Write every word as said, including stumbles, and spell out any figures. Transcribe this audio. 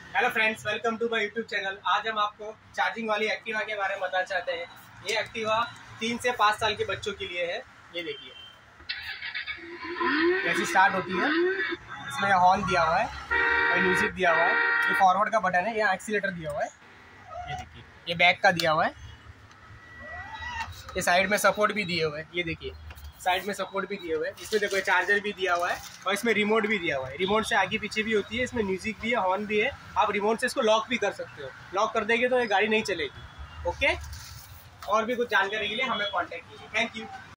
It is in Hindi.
Hello friends, welcome to my YouTube channel. आज हम आपको चार्जिंग वाली एक्टिवा के बारे में बताना चाहते हैं। ये एक्टिवा तीन से पाँच साल के बच्चों के लिए है। ये देखिए कैसी स्टार्ट होती है। इसमें हॉर्न दिया हुआ है और म्यूजिक दिया हुआ है। ये फॉरवर्ड का बटन है, यहाँ एक्सीलेटर दिया हुआ है। ये देखिए, ये बैक का दिया हुआ है। ये साइड में सपोर्ट भी दिए हुए हैं। ये देखिए साइड में सपोर्ट भी दिए हुए हैं। इसमें देखो चार्जर भी दिया हुआ है और इसमें रिमोट भी दिया हुआ है। रिमोट से आगे पीछे भी होती है। इसमें म्यूजिक भी है, हॉर्न भी है। आप रिमोट से इसको लॉक भी कर सकते हो। लॉक कर देंगे तो ये गाड़ी नहीं चलेगी। ओके, और भी कुछ जानकारी के लिए हमें कांटेक्ट कीजिए। Thank you.